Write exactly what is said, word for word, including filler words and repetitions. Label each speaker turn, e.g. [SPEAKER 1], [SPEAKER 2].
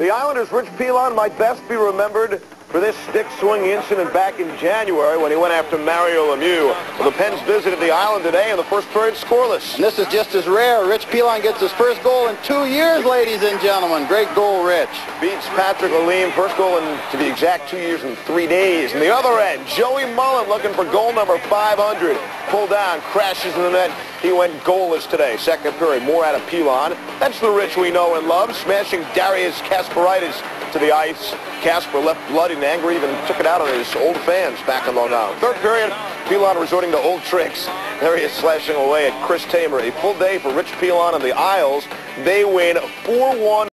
[SPEAKER 1] The Islanders' Rich Pilon might best be remembered for this stick-swing incident back in January when he went after Mario Lemieux. Well, the Pens visited the island today in the first period scoreless.
[SPEAKER 2] And this is just as rare. Rich Pilon gets his first goal in two years, ladies and gentlemen. Great goal, Rich.
[SPEAKER 1] Beats Patrick Lalime. First goal in, to be exact, two years and three days. And the other end, Joey Mullen looking for goal number five hundred. Pulled down, crashes in the net. He went goalless today. Second period, more out of Pilon. That's the Rich we know and love, smashing Darius Kasparaitis to the ice. Kasper left bloody and angry, even took it out on his old fans back in Long Island. Third period, Pilon resorting to old tricks. There he is slashing away at Chris Tamer. A full day for Rich Pilon and the Isles. They win four one.